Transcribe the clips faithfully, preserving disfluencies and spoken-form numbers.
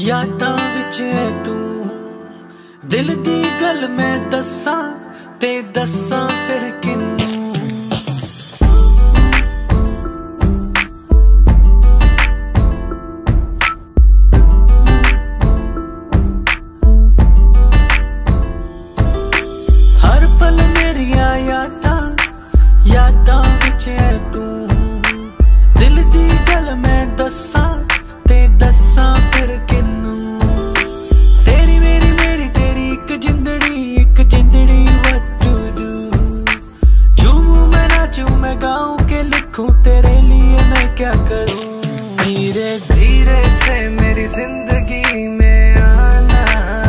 यादां विच है तू दिल दी गल मैं दस्सां ते दस्सां फिर किन्नू। हर पल मेरिया यादां यादां विच है तू दिल दी गल मैं दस्सां ते दस्सां फिर किन्नू। तेरी मेरी मेरी तेरी एक जिंदड़ी एक जिंदड़ी what to do। झूमूं मैं नाचूं मैं गाऊं के लिखूं तेरे लिए मैं क्या करूं। धीरे धीरे से मेरी जिंदगी में आना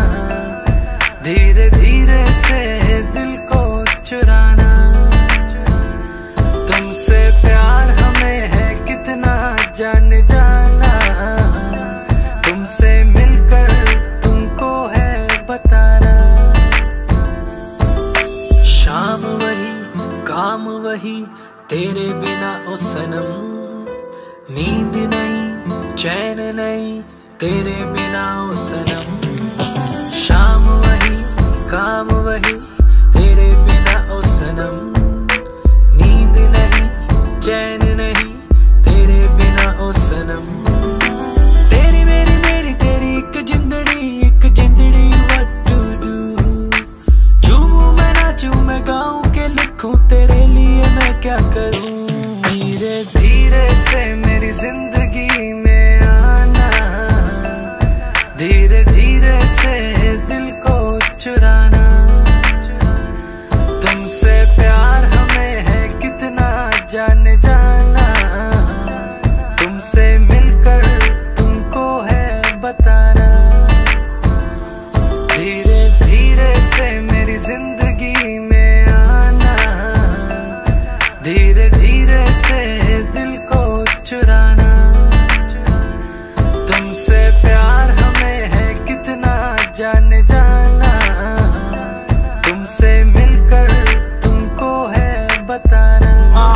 धीरे धीरे से दिल को चुराना। तुमसे प्यार हमें है कितना जान जाना तुमसे मिलकर तुमको है बताना। शाम वही काम वही तेरे बिना ओ सनम नींद नहीं चैन नहीं तेरे बिना ओ सनम। शाम वही काम वही तेरे बिना ओ सनम नींद नहीं चैन नहीं तेरे बिना ओ सनम। तेरी मेरी मेरी तेरी एक जिंदड़ी एक जिंदड़ी what to do। झूमूं मैं नाचूं मैं गाऊं के लिखूं तेरे लिए मैं क्या करूं। धीरे धीरे से मेरी जिंदगी में आना धीरे धीरे से दिल को चुराना। तुमसे प्यार हमें है कितना जान जाना तुमसे मिलकर तुमको है बताना। धीरे धीरे से मेरी जिंदगी में आना धीरे धीरे से दिल को चुराना। तुमसे प्यार हमें है कितना जान जाना तुमसे मिलकर तुमको है बताना।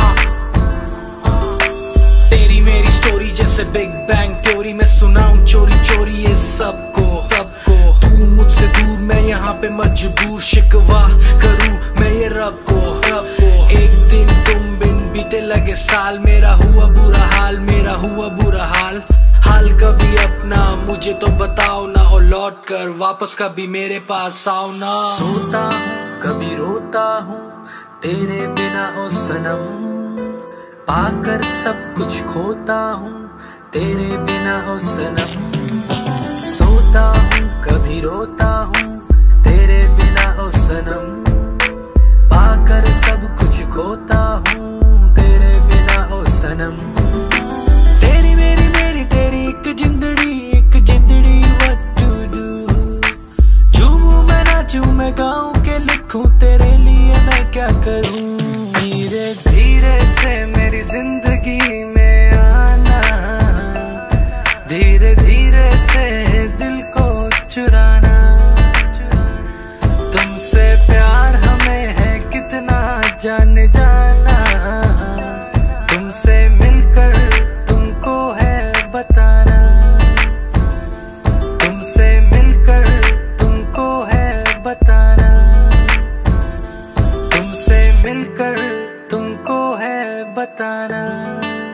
तेरी मेरी स्टोरी जैसे बिग बैंग थ्योरी मैं सुनाऊं चोरी चोरी ये सबको सबको। तू मुझसे दूर मैं यहाँ पे मजबूर शिकवा करूं मैं ये रब को रब को। एक दिन तुम बिन बीते लगे साल मेरा हुआ बुरा हाल मेरा हुआ बुरा हाल। हाल कभी अपना मुझे तो बताओ ना और लौट कर वापस कभी मेरे पास आओ ना। सोता हूँ कभी रोता हूँ तेरे बिना ओ सनम पाकर सब कुछ खोता हूँ तेरे बिना ओ सनम। सोता हूँ कभी रोता हूँ तेरे बिना ओ सनम पाकर सब कुछ खोता हूँ तेरे बिना ओ सनम। तेरी मेरी मेरी तेरी एक जिंदड़ी एक जिंदड़ी what to do। झूमूं मैं नाचूं मैं गाऊं के लिखूं तेरे लिए मैं क्या करूं। धीरे धीरे से मेरी जिंदगी में आना धीरे धीरे से दिल को चुराना। तुमसे प्यार हमें है कितना जान जाना तुमसे मिलकर तुमको है बताना। तुमसे मिलकर तुमको है बताना तुमसे मिलकर तुमको है बताना।